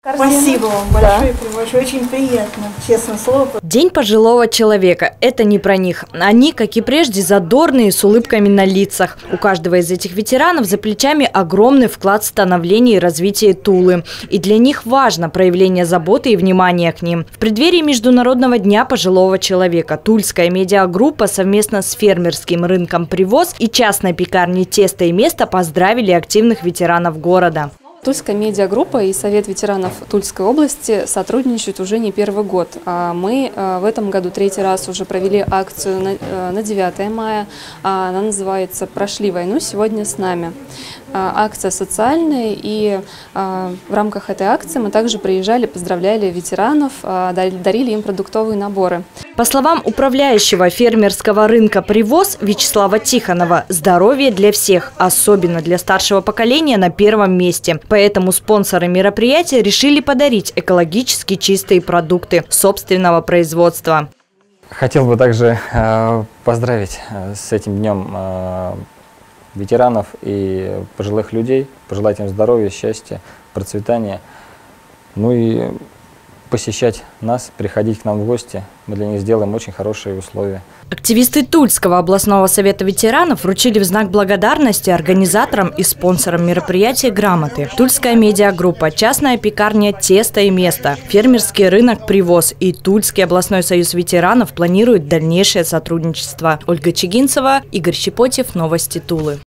Спасибо вам большое, очень приятно, честное слово. День пожилого человека – это не про них. Они, как и прежде, задорные, с улыбками на лицах. У каждого из этих ветеранов за плечами огромный вклад в становление и развитие Тулы. И для них важно проявление заботы и внимания к ним. В преддверии Международного дня пожилого человека Тульская медиагруппа совместно с фермерским рынком «Привоз» и частной пекарней «Тесто и место» поздравили активных ветеранов города. Тульская медиагруппа и Совет ветеранов Тульской области сотрудничают уже не первый год. Мы в этом году 3-й раз уже провели акцию на 9 мая. Она называется «Прошли войну, сегодня с нами». Акция социальная, и в рамках этой акции мы также приезжали, поздравляли ветеранов, дарили им продуктовые наборы. По словам управляющего фермерского рынка «Привоз» Вячеслава Тихонова, здоровье для всех, особенно для старшего поколения, на первом месте. Поэтому спонсоры мероприятия решили подарить экологически чистые продукты собственного производства. Хотел бы также поздравить с этим днем ветеранов и пожилых людей, пожелать им здоровья, счастья, процветания. Ну и посещать нас, приходить к нам в гости. Мы для них сделаем очень хорошие условия. Активисты Тульского областного совета ветеранов вручили в знак благодарности организаторам и спонсорам мероприятия грамоты. Тульская медиагруппа, частная пекарня «Тесто и место», фермерский рынок «Привоз» и Тульский областной союз ветеранов планируют дальнейшее сотрудничество. Ольга Чигинцева, Игорь Щепотев, новости Тулы.